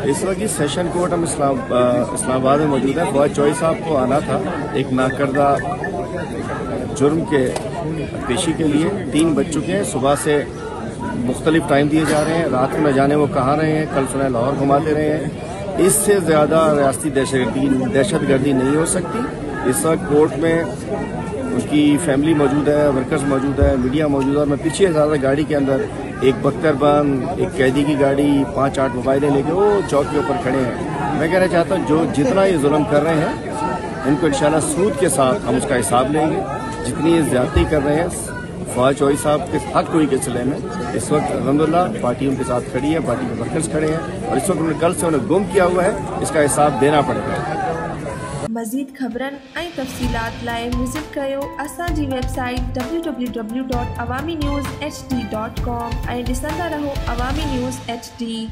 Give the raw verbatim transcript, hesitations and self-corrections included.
इस वक्त इस सेशन कोर्ट हम इस्लाम इस्लामाबाद में मौजूद है। फवाद चौधरी साहब को आना था एक नाकर्दा जुर्म के पेशी के लिए। तीन बज चुके हैं, सुबह से मुख्तलिफ टाइम दिए जा रहे हैं, रात में न जाने वो कहाँ रहे हैं, कल सुबह लाहौर घुमाते रहे हैं। इससे ज़्यादा रियासती दहशतगर्दी दहशतगर्दी नहीं हो सकती। इस वक्त कोर्ट में उनकी फैमिली मौजूद है, वर्कर्स मौजूद है, मीडिया मौजूद है। मैं पीछे ज़्यादा गाड़ी के अंदर एक बख्तरबंद, एक कैदी की गाड़ी, पाँच आठ मोबाइलें लेके वो चौक के ऊपर खड़े हैं। मैं कहना चाहता हूँ जो जितना ये जुल्म कर रहे हैं इनको इंशाल्लाह सूद के साथ हम उसका हिसाब लेंगे। जितनी ये ज्यादती कर रहे हैं फवाद चौधरी साहब के हक कोई के सिले में, इस वक्त अल्हम्दुलिल्लाह पार्टी उनके साथ खड़ी है, पार्टी के वर्कर्स खड़े हैं और इस वक्त उन्होंने कल से उन्हें गुम किया हुआ है, इसका हिसाब देना पड़ेगा। मज़ीद ख़बरन ऐं तफ़सीलात लाइ विज़िट कयो असांजी website W W W dot Awami news H D dot com ऐं ॾिसंदा रहो अवामी न्यूज़ एच डी।